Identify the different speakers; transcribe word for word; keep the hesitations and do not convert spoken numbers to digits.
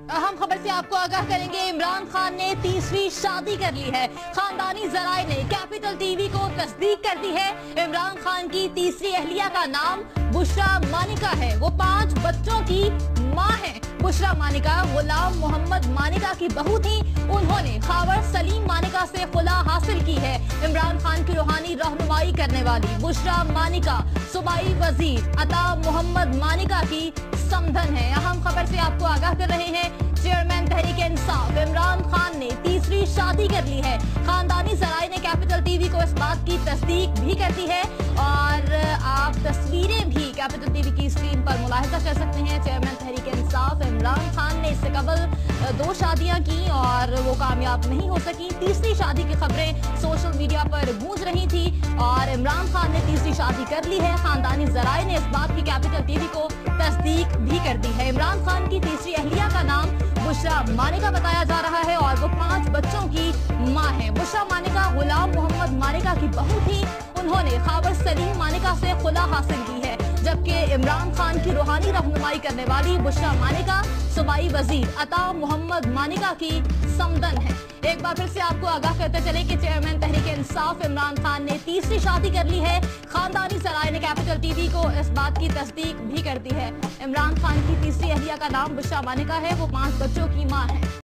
Speaker 1: अहम खबर से आपको आगाह करेंगे। इमरान खान ने तीसरी शादी कर ली है। खानदानी जराए ने कैपिटल टीवी को तस्दीक कर दी है। इमरान खान की तीसरी अहलिया का नाम बुशरा मानिका है। वो पांच बच्चों की मां है। बुशरा मानिका गुलाम मोहम्मद मानिका की बहू थी। उन्होंने खावर सलीम मानिका से खुला हासिल की है। इमरान खान की रूहानी रहनुमाई करने वाली बुशरा मानिका सूबाई वजीर अता मोहम्मद मानिका की समधन है। अहम खबर से आपको आगाह कर रहे हैं। चेयरमैन तहरीक इंसाफ इमरान खान ने तीसरी शादी कर ली है। खानदानी जराए ने कैपिटल टीवी को इस बात की तस्दीक भी कर दी है और आप तस्वीरें भी कैपिटल टीवी की स्क्रीन पर मुलाहिजा कर सकते हैं। चेयरमैन तहरीक इंसाफ इमरान खान ने इससे कबल दो शादियां की और वो कामयाब नहीं हो सकी। तीसरी शादी की खबरें सोशल मीडिया पर गूंज रही थी और इमरान खान ने तीसरी शादी कर ली है। खानदानी जराए ने इस बात की कैपिटल टीवी को तस्दीक भी कर दी है। इमरान खान की तीसरी अहलिया का नाम बुशरा मानिका बताया जा रहा है और वो पांच बच्चों की मां है। बुशरा मानिका गुलाम मोहम्मद मानिका की बहू थी। उन्होंने खावर सलीम मानिका से खुला हासिल की है, जबकि इमरान खान की रूहानी रहनुमाई करने वाली बुशरा मानिका सूबाई वजीर अता मोहम्मद मानिका की समधन है। एक बार फिर से आपको आगाह करते चले कि चेयरमैन तहरीक इंसाफ इमरान खान ने तीसरी शादी कर ली है। खानदानी जराए ने कैपिटल टीवी को इस बात की तस्दीक भी कर दी है। इमरान खान की तीसरी अहलिया का नाम बुशरा मानिका है। वो पांच बच्चों की मां है।